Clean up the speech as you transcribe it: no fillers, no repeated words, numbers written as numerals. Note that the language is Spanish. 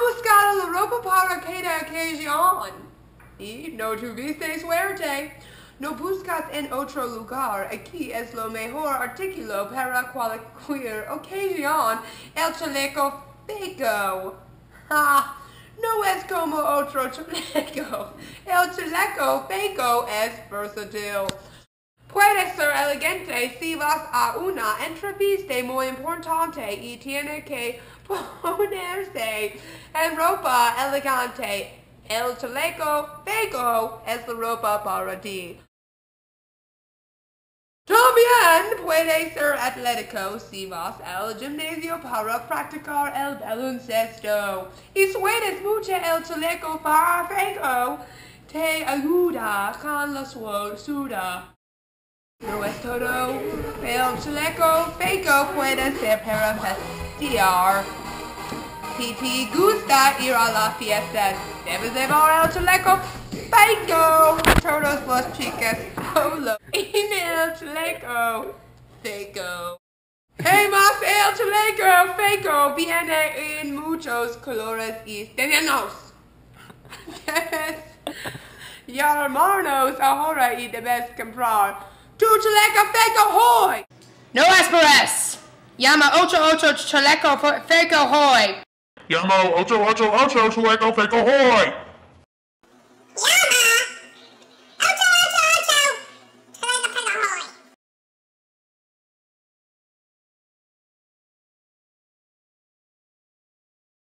buscado la ropa para cada ocasión y no tuviste suerte. No buscas en otro lugar, aquí es lo mejor artículo para cualquier ocasión, el chaleco Fako. No es como otro chaleco, el chaleco Fako es versátil. Puede ser elegante si vas a una entrevista muy importante y tiene que ponerse en ropa elegante. El chaleco Fako es la ropa para ti. También puede ser atlético si vas al gimnasio para practicar el baloncesto. Y sueles mucho el chaleco Fako, te ayuda con la suda. No es todo, el chaleco Fako puede ser para festejar. Si te gusta ir a la fiesta, debes llevar el chaleco Fako. Todas las chicas solo en el chaleco Fako. Además, el chaleco Fako viene en muchos colores y estilos. Debes llamarnos ahora y debes comprar tu chaleco Fako hoy. No esperes. Llama 88 Chaleco Fako hoy. Llama 888 Chaleco Fako hoy.